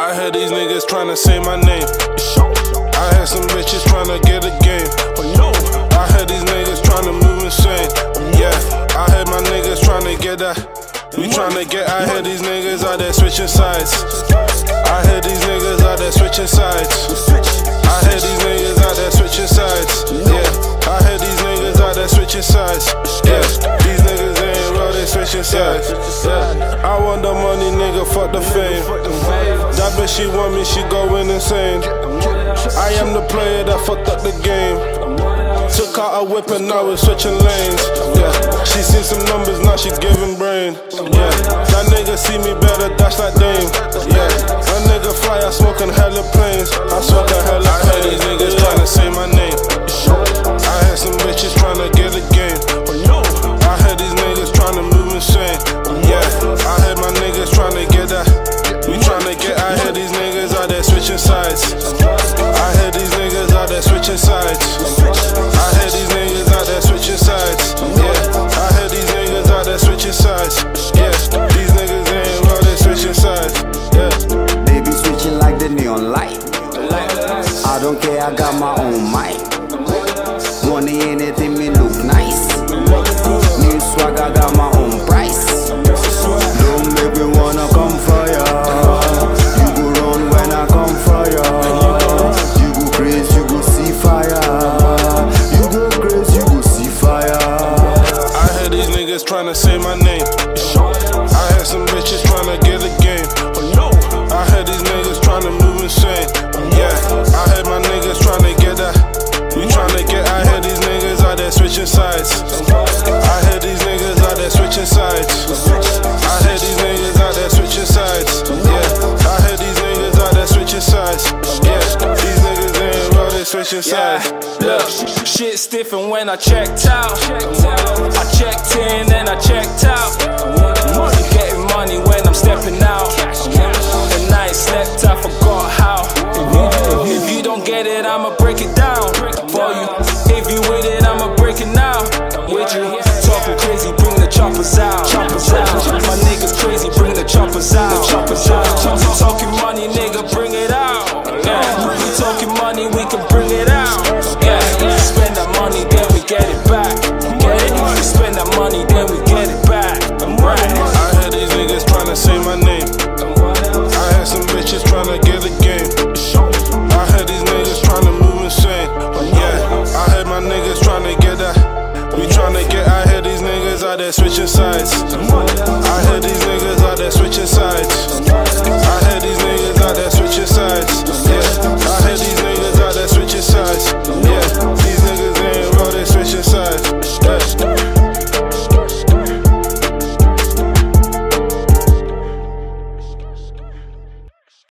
I heard these niggas tryna say my name. I had some bitches tryna get a game. I heard these niggas tryna move insane. Yeah, I heard my niggas tryna get that. We tryna get, I heard these niggas out there switching sides. I heard these niggas out there switching sides. I heard these niggas out there switching sides. Yeah, I heard these niggas out there switching sides. Yeah, these niggas ain't real, they switching sides. Yeah, I want the money, nigga, fuck the fame. That bitch, she want me, she going insane. I am the player that fucked up the game. Took out a whip and now we're switching lanes. Yeah, she seen some numbers, now she giving brain. Yeah, that nigga see me better, dash that Dame. Yeah, that nigga fly, I smoking hella planes. I smoke a hella planes. I heard these niggas tryna say my name. I heard some bitches tryna get a game. I heard these niggas tryna move insane. Yeah, I heard my niggas tryna get that. We tryna get, I heard these niggas out there switching sides. I heard these niggas out there switching sides. I heard these niggas out there switching sides. Yeah, I heard these niggas out there switching sides. Yeah, these niggas ain't real, they switching sides. Yeah, they be switching like the neon light. I don't care, I got my own mic. Money anything me look nice. New swag, I got my own price. Don't make me wanna come for ya. You go run when I come for ya. You go crazy, you go see fire. You go crazy, you go see fire. I heard these niggas tryna say my name. I heard some bitches tryna get a game. I heard these niggas tryna move insane. Yeah, I heard my niggas tryna get that. We tryna get, I heard these niggas out there switching sides. I heard these niggas out there switching sides. I heard these niggas out there switching sides. Yeah, I heard these niggas out there switching sides. Yeah, these niggas ain't real, they switching sides. Look, shit stiffin' when I checked out. I checked in and I checked out. Getting money when I'm stepping out. The night slept, I forgot how. If you don't get it, I'ma break it down for you. If you with it, I'ma break it now. With you, talking crazy, bring the choppers out. My niggas crazy, bring the choppers out. Talking money, nigga, bring it out. Yeah, we talking money, we can bring it out. Yeah, spend that money, then we get it back. Get it? We spend that money, then we get it back. Right. I heard these niggas tryna say my name. I heard some bitches tryna get a game. I heard these niggas tryna move insane. Yeah, I heard my niggas tryna get that. We tryna get, I heard these niggas out there switching sides. I heard these niggas out there switching sides. I heard these niggas out there